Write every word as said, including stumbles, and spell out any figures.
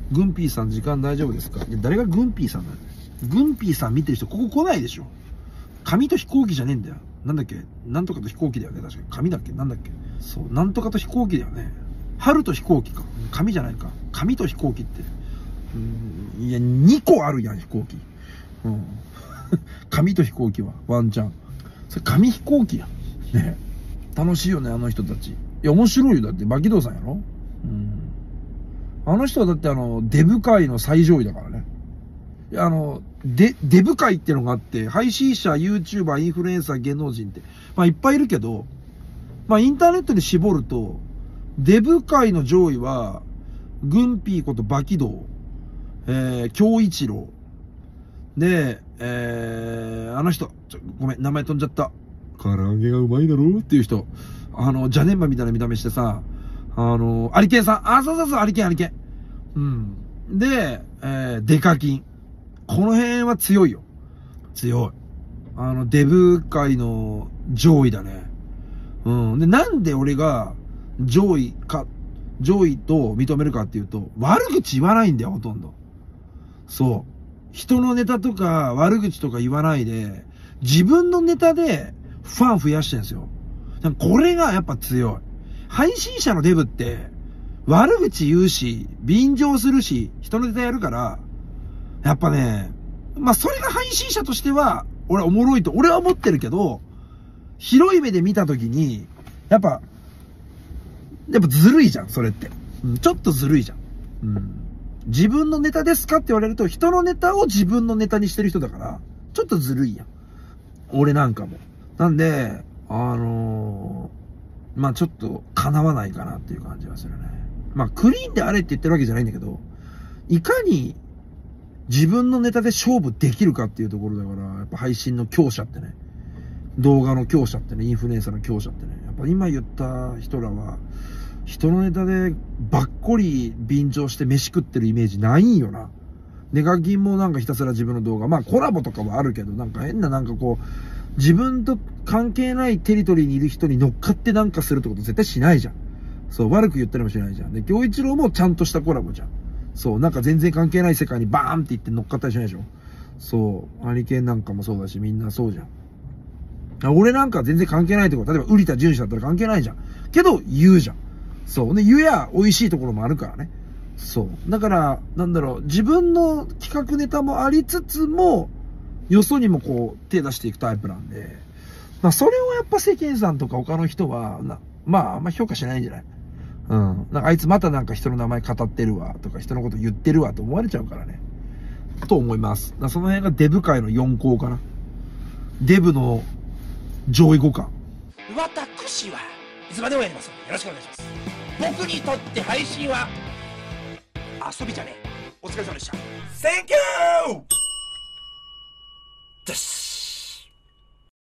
グンピーさん時間大丈夫ですか？いや、誰がグンピーさんだよ。グンピーさん見てる人ここ来ないでしょ。紙と飛行機じゃねえんだよ。なんだっけ、なんとかと飛行機だよね。確かに。紙だっけ、なんだっけ。そう、なんとかと飛行機だよね。春と飛行機か。紙じゃないか。紙と飛行機って。うん、いや、にこあるやん、飛行機。うん。紙と飛行機は、ワンチャン。それ紙飛行機やん。ね。楽しいよね、あの人たち。いや、面白いよ。だって、バキドウさんやろ。うん。あの人はだってあの、デブ界の最上位だからね。いや、あの、デ、デブ界ってのがあって、配信者、YouTuber、インフルエンサー、芸能人って、まあいっぱいいるけど、まあインターネットで絞ると、デブ界の上位は、グンピーことバキドウ、えー、京一郎。で、えー、あの人、ちょ、ごめん、名前飛んじゃった。唐揚げがうまいだろっていう人。あの、ジャネンマみたいな見た目してさ、あの、アリケンさん。あ、そうそうそう、アリケン、アリケン。うん。で、えー、デカキン。この辺は強いよ。強い。あの、デブ界の上位だね。うん。で、なんで俺が上位か、上位と認めるかっていうと、悪口言わないんだよ、ほとんど。そう。人のネタとか悪口とか言わないで、自分のネタでファン増やしてるんですよ。これがやっぱ強い。配信者のデブって、悪口言うし、便乗するし、人のネタやるから、やっぱね、まあ、それが配信者としては、俺はおもろいと、俺は思ってるけど、広い目で見たときに、やっぱ、やっぱずるいじゃん、それって。うん、ちょっとずるいじゃん。うん。自分のネタですかって言われると、人のネタを自分のネタにしてる人だから、ちょっとずるいやん。俺なんかも。なんで、あのー、まあ、ちょっと、叶わないかなっていう感じがするね。まあ、クリーンであれって言ってるわけじゃないんだけど、いかに、自分のネタで勝負できるかっていうところだから、やっぱ配信の強者ってね、動画の強者ってね、インフルエンサーの強者ってね、やっぱ今言った人らは、人のネタでばっこり便乗して飯食ってるイメージないんよな。ネガキンもなんかひたすら自分の動画、まあコラボとかはあるけど、なんか変ななんかこう、自分と関係ないテリトリーにいる人に乗っかってなんかするってこと絶対しないじゃん。そう、悪く言ったりもしないじゃん。で、京一郎もちゃんとしたコラボじゃん。そう、なんか全然関係ない世界にバーンって言って乗っかったりしないでしょ。そう、ハリケーンなんかもそうだし、みんなそうじゃん。俺なんか全然関係ないところ、例えば瓜田淳史だったら関係ないじゃん。けど、言うじゃん。そう。で、言えや美味しいところもあるからね。そう。だから、なんだろう、自分の企画ネタもありつつも、よそにもこう、手出していくタイプなんで、まあ、それをやっぱ世間さんとか他の人は、なまあ、あんま評価しないんじゃない？うん。なんかあいつまたなんか人の名前語ってるわ、とか人のこと言ってるわと思われちゃうからね。と思います。だからその辺がデブ界のよん校かな。デブの上位互換。 私はいつまでもやりますのでよろしくお願いします。僕にとって配信は遊びじゃねえ。お疲れ様でした。 Thank you! です。